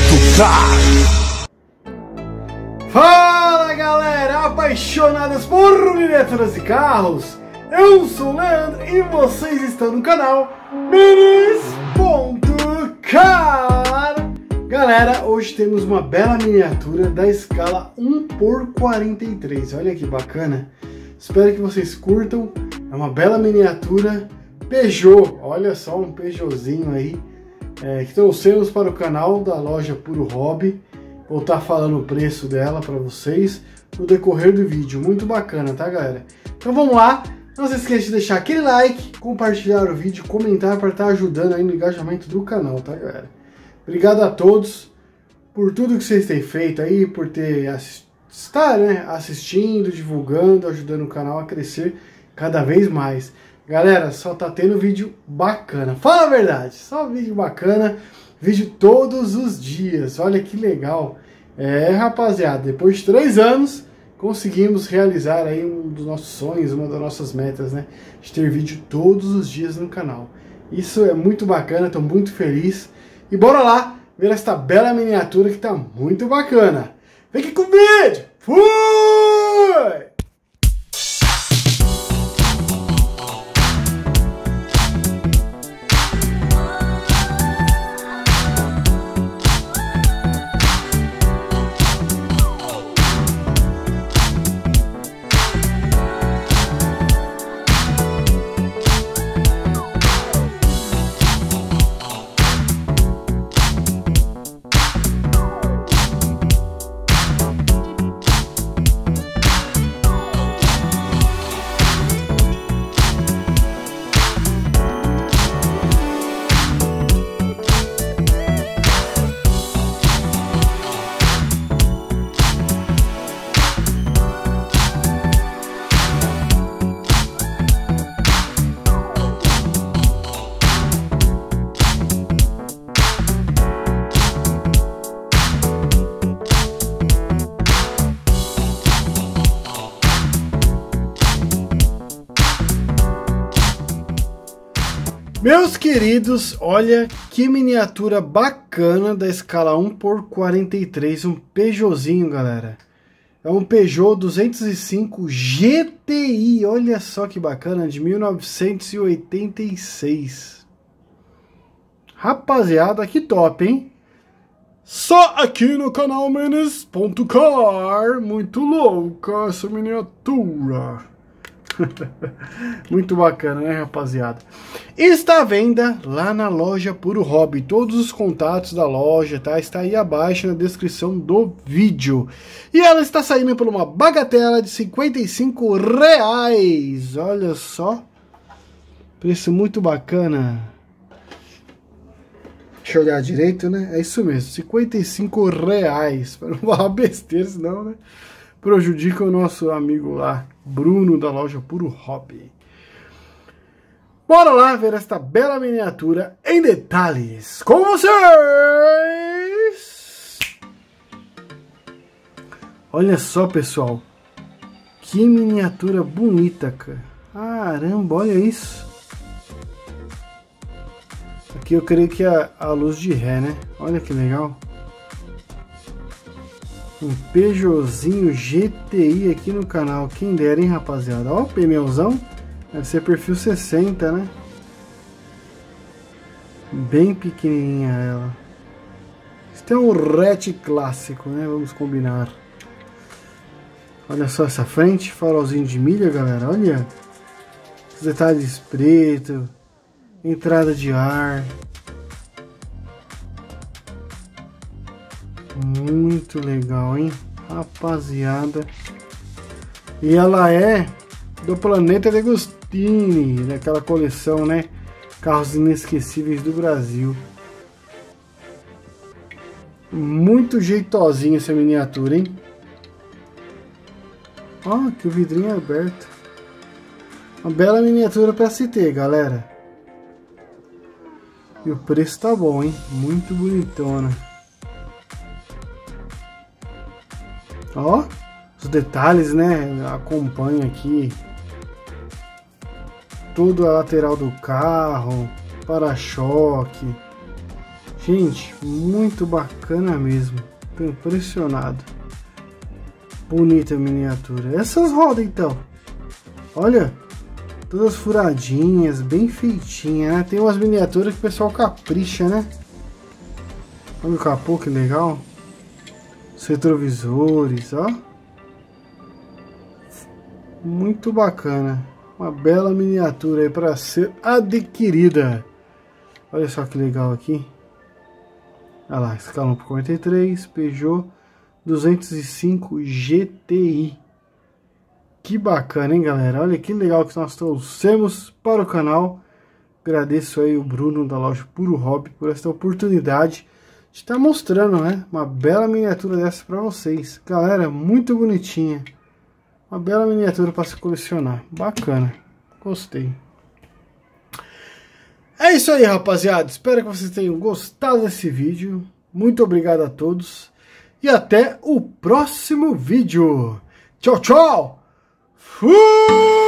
Fala galera, apaixonadas por miniaturas e carros, eu sou o Leandro e vocês estão no canal Minis.car. Galera, hoje temos uma bela miniatura da escala 1x43, olha que bacana, espero que vocês curtam. É uma bela miniatura Peugeot, olha só, um Peugeotzinho aí, que trouxemos para o canal da loja Puro Hobby. Vou estar falando o preço dela para vocês no decorrer do vídeo, muito bacana, tá galera? Então vamos lá, não se esqueça de deixar aquele like, compartilhar o vídeo, comentar para estar ajudando aí no engajamento do canal, tá galera? Obrigado a todos por tudo que vocês têm feito aí, por estar assistindo, divulgando, ajudando o canal a crescer cada vez mais. Galera, só tá tendo vídeo bacana, fala a verdade, só vídeo bacana, vídeo todos os dias, olha que legal. Rapaziada, depois de 3 anos, conseguimos realizar aí um dos nossos sonhos, uma das nossas metas, né? De ter vídeo todos os dias no canal. Isso é muito bacana, tô muito feliz. E bora lá ver esta bela miniatura que tá muito bacana. Vem aqui com o vídeo! Fui! Meus queridos, olha que miniatura bacana da escala 1x43, um Peugeotzinho, galera. É um Peugeot 205 GTI, olha só que bacana, de 1986. Rapaziada, que top, hein? Só aqui no canal Minis.car, muito louca essa miniatura. Muito bacana, né, rapaziada? Está à venda lá na loja Puro Hobby. Todos os contatos da loja, tá? Está aí abaixo na descrição do vídeo. E ela está saindo por uma bagatela de R$55. Olha só. Preço muito bacana. Deixa eu olhar direito, né? É isso mesmo, R$55. Para não falar besteira, senão, né? Prejudica o nosso amigo lá, Bruno, da loja Puro Hobby. Bora lá ver esta bela miniatura em detalhes com vocês! Olha só, pessoal. Que miniatura bonita, cara. Caramba, olha isso. Aqui eu creio que é a luz de ré, né? Olha que legal. Um Peugeotzinho GTI aqui no canal, quem dera, hein, rapaziada. Ó, o pneuzão, deve ser perfil 60, né? Bem pequenininha ela. Isso é um hatch clássico, né? Vamos combinar. Olha só essa frente, farolzinho de milha, galera. Olha os detalhes preto, entrada de ar. Muito legal, hein, rapaziada. E ela é do Planeta Degostini, daquela coleção, né? Carros inesquecíveis do Brasil. Muito jeitosinha essa miniatura, hein? Ó, que o vidrinho é aberto. Uma bela miniatura para se ter, galera. E o preço tá bom, hein? Muito bonitona. Ó, os detalhes, né? Acompanha aqui toda a lateral do carro, para-choque. Gente, muito bacana mesmo. Tô impressionado. Bonita a miniatura. Essas rodas então. Olha, todas furadinhas, bem feitinhas, né? Tem umas miniaturas que o pessoal capricha, né? Olha o capô, que legal. Os retrovisores, ó. Muito bacana. Uma bela miniatura aí para ser adquirida. Olha só que legal aqui. Olha lá, escala 1/43, Peugeot 205 GTI. Que bacana, hein, galera? Olha que legal que nós trouxemos para o canal. Agradeço aí o Bruno da loja Puro Hobby por esta oportunidade de estar mostrando, né, uma bela miniatura dessa para vocês. Galera, muito bonitinha. Uma bela miniatura para se colecionar. Bacana. Gostei. É isso aí, rapaziada. Espero que vocês tenham gostado desse vídeo. Muito obrigado a todos. E até o próximo vídeo. Tchau, tchau. Fui!